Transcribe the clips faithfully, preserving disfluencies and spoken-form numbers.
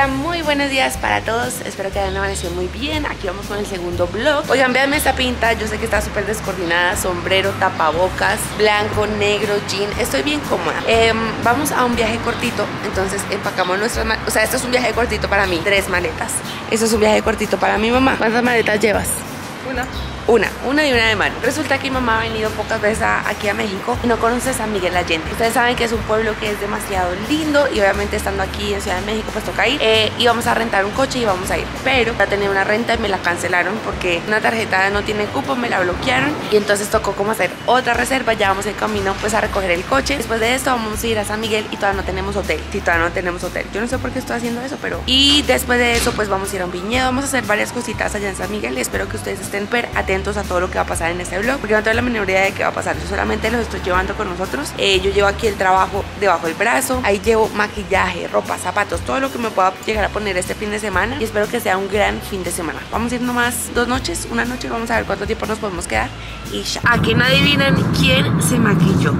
Hola, muy buenos días para todos. Espero que hayan amanecido muy bien. Aquí vamos con el segundo vlog. Oigan, véanme esta pinta. Yo sé que está súper descoordinada. Sombrero, tapabocas, blanco, negro, jean. Estoy bien cómoda. eh, Vamos a un viaje cortito. Entonces empacamos nuestras maletas. O sea, esto es un viaje cortito para mí. Tres maletas. Esto es un viaje cortito para mi mamá. ¿Cuántas maletas llevas? Una. Una, una y una de mano. Resulta que mi mamá ha venido pocas veces a, aquí a México y no conoce San Miguel Allende. Ustedes saben que es un pueblo que es demasiado lindo y obviamente estando aquí en Ciudad de México pues toca ir. Eh, íbamos a rentar un coche y íbamos a ir, pero ya tenía una renta y me la cancelaron porque una tarjeta no tiene cupo, me la bloquearon y entonces tocó como hacer otra reserva. Ya vamos en camino pues a recoger el coche. Después de esto vamos a ir a San Miguel y todavía no tenemos hotel. Sí, todavía no tenemos hotel. Yo no sé por qué estoy haciendo eso, pero... Y después de eso pues vamos a ir a un viñedo. Vamos a hacer varias cositas allá en San Miguel y espero que ustedes estén súper atentos a todo lo que va a pasar en este vlog, porque no tengo la menor idea de qué va a pasar. Yo solamente los estoy llevando con nosotros. eh, Yo llevo aquí el trabajo debajo del brazo. Ahí llevo maquillaje, ropa, zapatos, todo lo que me pueda llegar a poner este fin de semana. Y espero que sea un gran fin de semana. Vamos a ir nomás dos noches, una noche. Vamos a ver cuánto tiempo nos podemos quedar. Y ya. Aquí no adivinan quién se maquilló.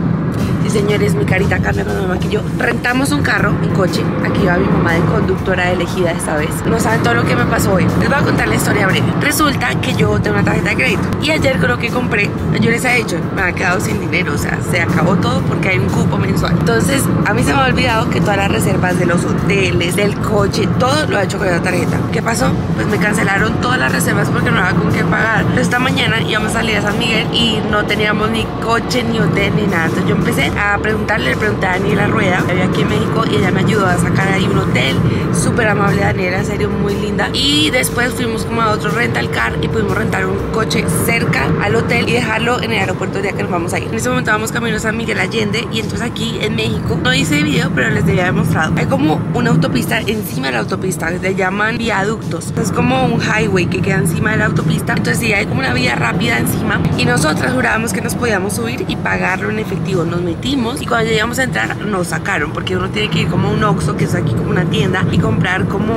Sí, señores, mi carita cambia cuando me maquillo. Rentamos un carro, un coche. Aquí va mi mamá de conductora elegida esta vez. No saben todo lo que me pasó hoy. Les voy a contar la historia breve. Resulta que yo tengo una tarjeta de crédito y ayer con lo que compré, yo les he hecho, me ha quedado sin dinero. O sea, se acabó todo porque hay un cupo mensual. Entonces, a mí se me ha olvidado que todas las reservas de los hoteles, del coche, todo lo he hecho con esa tarjeta. ¿Qué pasó? Pues me cancelaron todas las reservas porque no había con qué pagar. Pero esta mañana íbamos a salir a San Miguel y no teníamos ni coche, ni hotel, ni nada. Entonces yo empecé a preguntarle, le pregunté a Daniela Rueda, que había aquí en México, y ella me ayudó a sacar ahí un hotel. Súper amable Daniela, en serio, muy linda. Y después fuimos como a otro rental car y pudimos rentar un coche cerca al hotel y dejarlo en el aeropuerto el día que nos vamos a ir. En ese momento vamos camino a San Miguel Allende y entonces aquí en México, no hice video, pero les había demostrado, hay como una autopista encima de la autopista, le llaman viaductos. Es como un highway que queda encima de la autopista. Entonces sí, hay como una vía rápida encima y nosotras jurábamos que nos podíamos subir y pagarlo en efectivo. Nos metimos y cuando llegamos a entrar nos sacaron porque uno tiene que ir como a un Oxxo, que es aquí como una tienda, y comprar como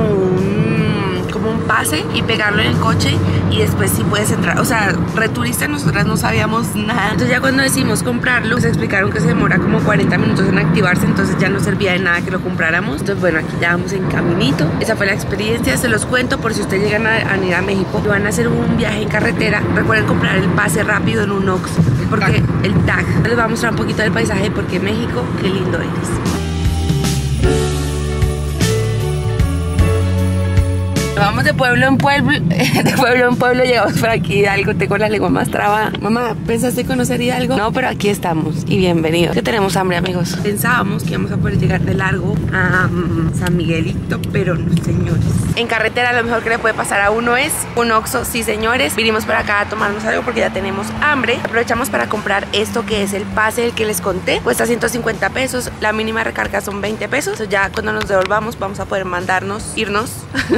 un como un pase y pegarlo en el coche y después sí puedes entrar. O sea, returista nosotras no sabíamos nada. Entonces ya cuando decidimos comprarlo, nos explicaron que se demora como cuarenta minutos en activarse, entonces ya no servía de nada que lo compráramos. Entonces bueno, aquí ya vamos en caminito. Esa fue la experiencia, se los cuento por si ustedes llegan a, a ir a México y van a hacer un viaje en carretera. Recuerden comprar el pase rápido en un Oxxo, porque el tag. Les voy a mostrar un poquito del paisaje porque México, qué lindo eres. Vamos de pueblo en pueblo, de pueblo en pueblo, llegamos por aquí Hidalgo. Tengo la lengua más traba. Mamá, ¿pensaste conocer Hidalgo? No, pero aquí estamos y bienvenidos. Que tenemos hambre, amigos. Pensábamos que íbamos a poder llegar de largo a um, San Miguelito, pero no, señores. En carretera lo mejor que le puede pasar a uno es un Oxxo. Sí, señores, vinimos por acá a tomarnos algo porque ya tenemos hambre. Aprovechamos para comprar esto que es el pase, el que les conté. Cuesta ciento cincuenta pesos, la mínima recarga son veinte pesos. Entonces ya cuando nos devolvamos vamos a poder mandarnos, irnos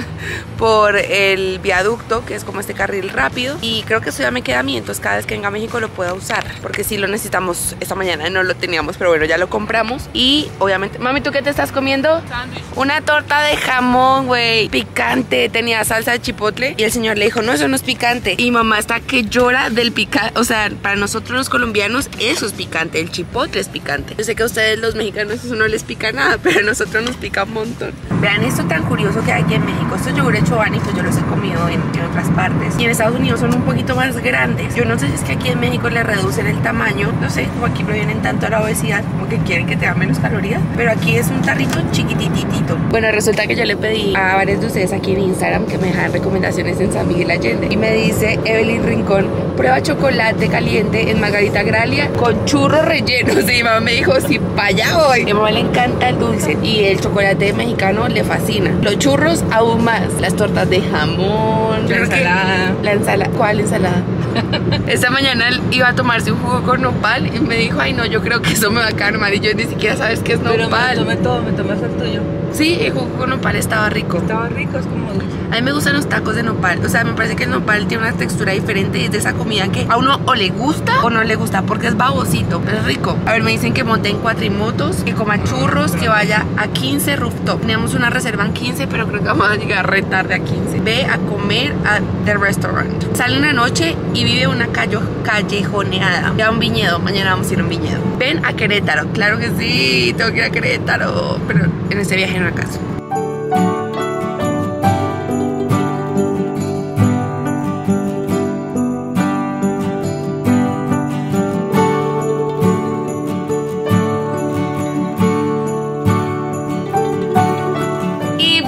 por el viaducto, que es como este carril rápido, y creo que eso ya me queda a mí, entonces cada vez que venga a México lo puedo usar, porque sí lo necesitamos. Esta mañana no lo teníamos, pero bueno, ya lo compramos. Y obviamente, mami, ¿tú qué te estás comiendo? Sándwich. Una torta de jamón, güey, picante, tenía salsa de chipotle, y el señor le dijo, no, eso no es picante, y mamá está que llora del picante. O sea, para nosotros los colombianos eso es picante, el chipotle es picante. Yo sé que a ustedes los mexicanos eso no les pica nada, pero a nosotros nos pica un montón. Vean esto tan curioso que hay aquí en México. Estos yogures Chobani, pues yo los he comido en, en otras partes, y en Estados Unidos son un poquito más grandes. Yo no sé si es que aquí en México le reducen el tamaño, no sé, como aquí previenen tanto la obesidad, como que quieren que tenga menos calorías, pero aquí es un tarrito chiquititito. Bueno, resulta que yo le pedí a varios de ustedes aquí en Instagram que me dejaran recomendaciones en San Miguel Allende, y me dice Evelyn Rincón, prueba chocolate caliente en Margarita Gralia con churros rellenos. Y mamá me dijo, sí, para allá voy. A mi mamá le encanta el dulce y el chocolate mexicano le fascina. Los churros aún más, las tortas de jamón, la ensalada. La ensalada, ¿cuál ensalada? Esta mañana iba a tomarse un jugo con nopal y me dijo, ay no, yo creo que eso me va a caer mal, y yo ni siquiera sabes qué es nopal. Pero me tomé todo, me tomé el tuyo. Sí, el jugo con nopal estaba rico. Estaba rico, es como dulce. A mí me gustan los tacos de nopal. O sea, me parece que el nopal tiene una textura diferente y es de esa comida que a uno o le gusta o no le gusta, porque es babosito, pero es rico. A ver, me dicen que monte en cuatrimotos, que coma churros, que vaya a quince rooftop. Teníamos una reserva en quince, pero creo que vamos a llegar re tarde a quince. Ve a comer a The Restaurant. Sale una noche y vive una callo, callejoneada. Ya un viñedo, mañana vamos a ir a un viñedo. Ven a Querétaro, claro que sí, tengo que ir a Querétaro, pero en este viaje no acaso.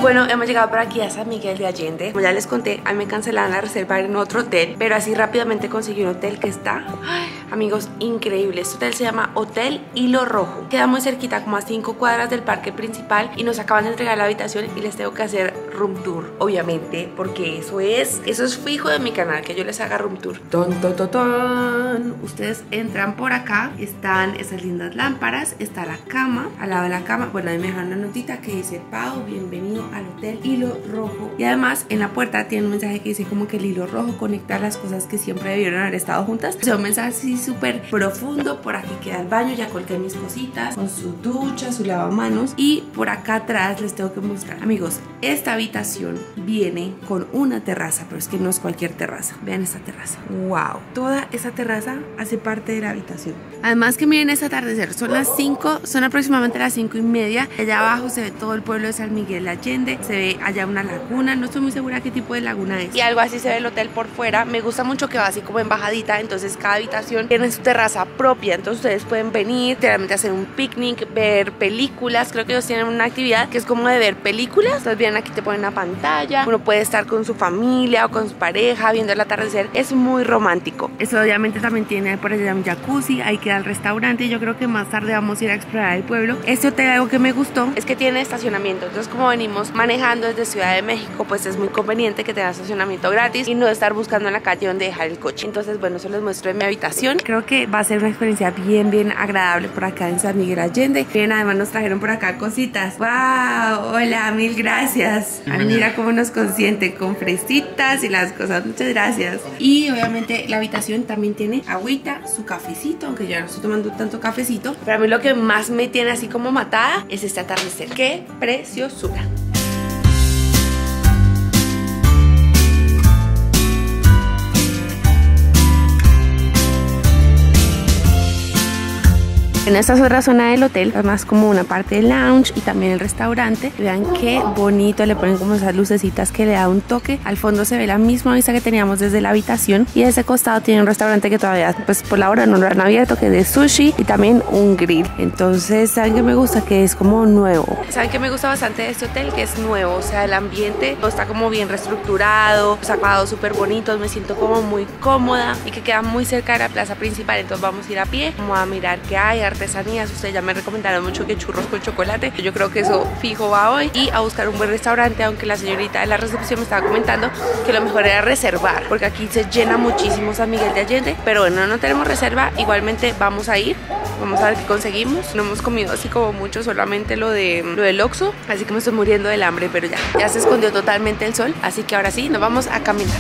bueno, hemos llegado por aquí a San Miguel de Allende. Como ya les conté, a mí me cancelaron la reserva en otro hotel, pero así rápidamente conseguí un hotel que está, ay, amigos, increíble. Este hotel se llama Hotel Hilo Rojo. Queda muy cerquita, como a cinco cuadras del parque principal, y nos acaban de entregar la habitación y les tengo que hacer room tour, obviamente, porque eso es, eso es fijo de mi canal, que yo les haga room tour. Ton, ton, ton, ton. Ustedes entran por acá, están esas lindas lámparas, está la cama, al lado de la cama, bueno, ahí me dejan una notita que dice: Pau, bienvenido al Hotel Hilo Rojo. Y además en la puerta tiene un mensaje que dice como que el hilo rojo conecta las cosas que siempre debieron haber estado juntas. O sea, un mensaje así súper profundo. Por aquí queda el baño, ya colgué mis cositas, con su ducha, su lavamanos. Y por acá atrás les tengo que mostrar, amigos, esta habitación viene con una terraza, pero es que no es cualquier terraza. Vean esta terraza, wow, toda esa terraza hace parte de la habitación. Además que miren ese atardecer, son las cinco, son aproximadamente las cinco y media. Allá abajo se ve todo el pueblo de San Miguel de Allende, se ve allá una laguna, no estoy muy segura qué tipo de laguna es, y algo así se ve el hotel por fuera. Me gusta mucho que va así como en bajadita, entonces cada habitación tiene su terraza propia, entonces ustedes pueden venir, literalmente hacer un picnic, ver películas. Creo que ellos tienen una actividad que es como de ver películas. Entonces vienen aquí, te ponen una pantalla, uno puede estar con su familia o con su pareja viendo el atardecer, es muy romántico. Eso obviamente también tiene por allá un jacuzzi, ahí queda el restaurante, y yo creo que más tarde vamos a ir a explorar el pueblo. Este hotel, algo que me gustó es que tiene estacionamiento, entonces como venimos manejando desde Ciudad de México, pues es muy conveniente que tenga estacionamiento gratis y no estar buscando en la calle donde dejar el coche. Entonces bueno, eso les muestro en mi habitación. Creo que va a ser una experiencia bien bien agradable por acá en San Miguel Allende. Bien, además nos trajeron por acá cositas. Wow, hola, mil gracias. A mira cómo nos consienten con fresitas y las cosas, muchas gracias. Y obviamente la habitación también tiene agüita, su cafecito, aunque yo no estoy tomando tanto cafecito, pero a mí lo que más me tiene así como matada es este atardecer. ¡Qué preciosura! En esta es otra zona del hotel, además como una parte del lounge y también el restaurante. Vean qué bonito, le ponen como esas lucecitas que le da un toque. Al fondo se ve la misma vista que teníamos desde la habitación, y a ese costado tiene un restaurante que todavía pues por la hora no lo han abierto, que es de sushi, y también un grill. Entonces, ¿saben qué me gusta? Que es como nuevo. ¿Saben qué me gusta bastante de este hotel? Que es nuevo, o sea, el ambiente está como bien reestructurado, los acabados súper bonitos, me siento como muy cómoda, y que queda muy cerca de la plaza principal. Entonces vamos a ir a pie, como a mirar qué hay, artesanías. Ustedes ya me recomendaron mucho que churros con chocolate, yo creo que eso fijo va hoy, y a buscar un buen restaurante, aunque la señorita de la recepción me estaba comentando que lo mejor era reservar, porque aquí se llena muchísimo San Miguel de Allende. Pero bueno, no tenemos reserva, igualmente vamos a ir, vamos a ver qué conseguimos. No hemos comido así como mucho, solamente lo de lo del Oxxo, así que me estoy muriendo del hambre, pero ya, ya se escondió totalmente el sol, así que ahora sí, nos vamos a caminar.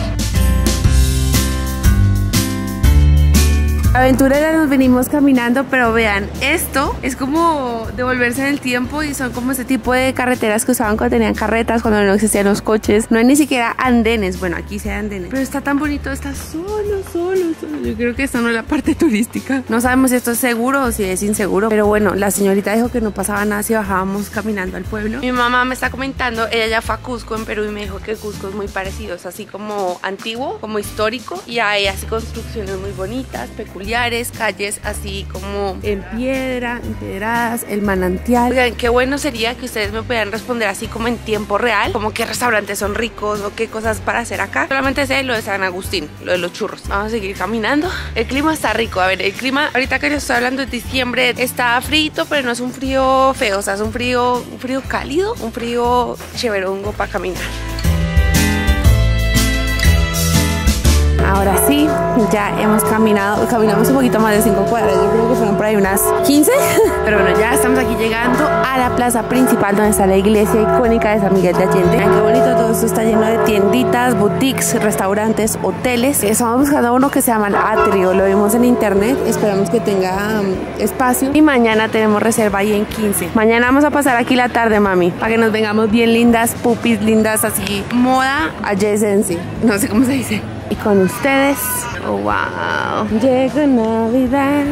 Aventurera, nos venimos caminando, pero vean, esto es como devolverse en el tiempo, y son como ese tipo de carreteras que usaban cuando tenían carretas, cuando no existían los coches. No hay ni siquiera andenes, bueno, aquí sí hay andenes, pero está tan bonito, está solo, solo, solo. Yo creo que esta no es la parte turística. No sabemos si esto es seguro o si es inseguro, pero bueno, la señorita dijo que no pasaba nada si bajábamos caminando al pueblo. Mi mamá me está comentando, ella ya fue a Cusco en Perú, y me dijo que Cusco es muy parecido, es así como antiguo, como histórico, y hay así construcciones muy bonitas, peculiares, calles así como en piedra, empedradas, el manantial. Oigan, qué bueno sería que ustedes me pudieran responder así como en tiempo real, como qué restaurantes son ricos o qué cosas para hacer acá. Solamente sé lo de San Agustín, lo de los churros. Vamos a seguir caminando. El clima está rico, a ver, el clima ahorita que les estoy hablando de diciembre está frito, pero no es un frío feo, o sea, es un frío, un frío cálido, un frío chéverongo para caminar. Ahora sí, ya hemos caminado, caminamos un poquito más de cinco cuadras, yo creo que fueron por ahí unas quince, pero bueno, ya estamos aquí llegando a la plaza principal donde está la iglesia icónica de San Miguel de Allende. Ay, qué bonito, todo esto está lleno de tienditas, boutiques, restaurantes, hoteles. Estamos buscando uno que se llama el Atrio, lo vimos en internet, esperamos que tenga um, espacio, y mañana tenemos reserva ahí en quince. Mañana vamos a pasar aquí la tarde, mami, para que nos vengamos bien lindas, pupis lindas, así, moda adjacency, no sé cómo se dice. Y con ustedes, oh, wow, llega Navidad.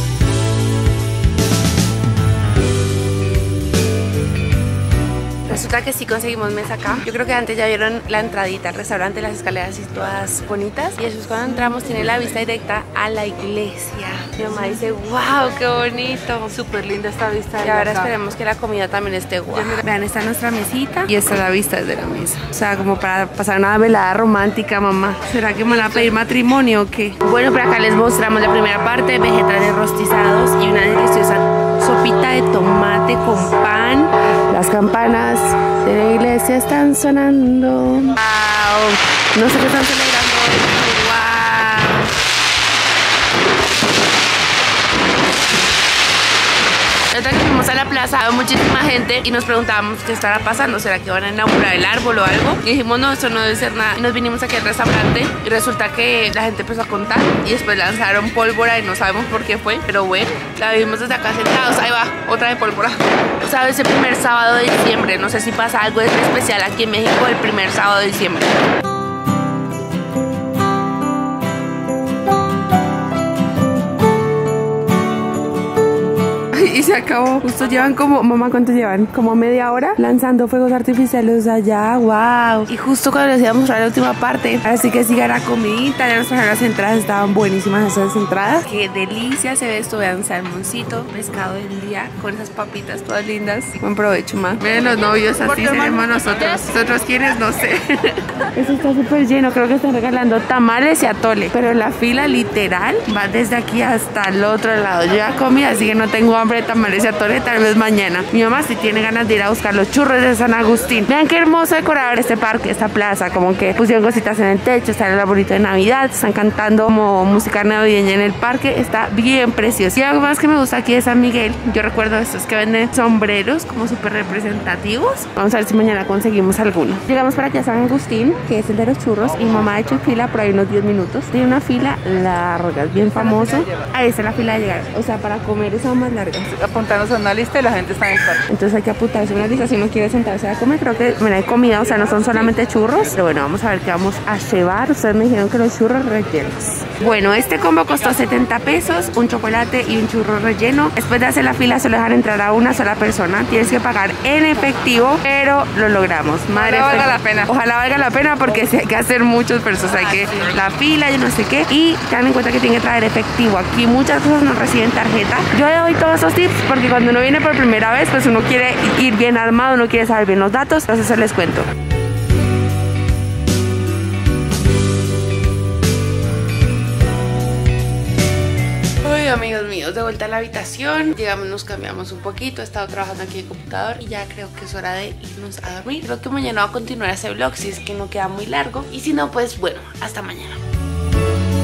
Resulta Resulta que sí conseguimos mesa acá. Yo creo que antes ya vieron la entradita al restaurante, las escaleras así todas bonitas. Y eso es cuando entramos, tiene la vista directa a la iglesia. Mi mamá dice, wow, qué bonito. Súper linda esta vista. Y ahora esperemos que la comida también esté guau. Vean, está nuestra mesita y esta es la vista desde la mesa. O sea, como para pasar una velada romántica, mamá. ¿Será que me van a pedir matrimonio o qué? Bueno, por acá les mostramos la primera parte, vegetales rostizados y una deliciosa sopita de tomate con pan. Las campanas de la iglesia están sonando. ¡Wow! No sé qué están celebrando hoy. ¡Wow! Ahorita que fuimos a la plaza, había muchísima gente y nos preguntábamos qué estará pasando. ¿Será que van a inaugurar el árbol o algo? Y dijimos, no, eso no debe ser nada. Y nos vinimos aquí al restaurante y resulta que la gente empezó a contar y después lanzaron pólvora y no sabemos por qué fue. Pero bueno, la vimos desde acá sentados. Ahí va, otra de pólvora. O sea, es el primer sábado de diciembre. No sé si pasa algo especial aquí en México el primer sábado de diciembre. Y se acabó. Justo llevan como, mamá, ¿cuánto llevan? Como media hora lanzando fuegos artificiales allá. Wow. Y justo cuando les iba a mostrar la última parte, así que sigan la comidita. Ya nos trajeron las entradas, estaban buenísimas esas entradas. Qué delicia se ve esto. Vean, salmoncito, pescado del día con esas papitas todas lindas. Buen provecho, ma. Miren los novios, así seremos nosotros. Nosotros quiénes, no sé. Eso está súper lleno. Creo que están regalando tamales y atole. Pero la fila literal va desde aquí hasta el otro lado. Yo ya comí, así que no tengo hambre. Tamales y atole, tal vez mañana. Mi mamá sí tiene ganas de ir a buscar los churros de San Agustín. Vean qué hermoso decorar este parque, esta plaza. Como que pusieron cositas en el techo, está el arbolito de Navidad, están cantando como música navideña en el parque. Está bien precioso. Y algo más que me gusta aquí de San Miguel, yo recuerdo estos que venden sombreros como súper representativos. Vamos a ver si mañana conseguimos alguno. Llegamos para aquí a San Agustín, que es el de los churros, y mamá ha hecho fila por ahí unos diez minutos. Tiene una fila larga, es bien famoso. Ahí está la fila de llegar. O sea, para comer es aún más larga. Apuntarnos a una lista y la gente está en el parque. Entonces hay que apuntarse a una lista si uno quiere sentarse a comer. Creo que, mira, hay comida, o sea, no son solamente churros. Pero bueno, vamos a ver qué vamos a llevar. Ustedes me dijeron que los churros rellenos. Bueno, este combo costó setenta pesos, un chocolate y un churro relleno. Después de hacer la fila solo dejan entrar a una sola persona. Tienes que pagar en efectivo, pero lo logramos. Madre, ojalá valga la pena. Ojalá valga la pena porque sí hay que hacer muchos pesos. Hay que la fila, yo no sé qué. Y tengan en cuenta que tienen que traer efectivo. Aquí muchas cosas no reciben tarjeta. Yo le doy todos esos tips porque cuando uno viene por primera vez, pues uno quiere ir bien armado, uno quiere saber bien los datos. Entonces eso les cuento. Amigos míos, de vuelta a la habitación. Llegamos, nos cambiamos un poquito. He estado trabajando aquí en el computador y ya creo que es hora de irnos a dormir. Creo que mañana va a continuar ese vlog si es que no queda muy largo. Y si no, pues bueno, hasta mañana.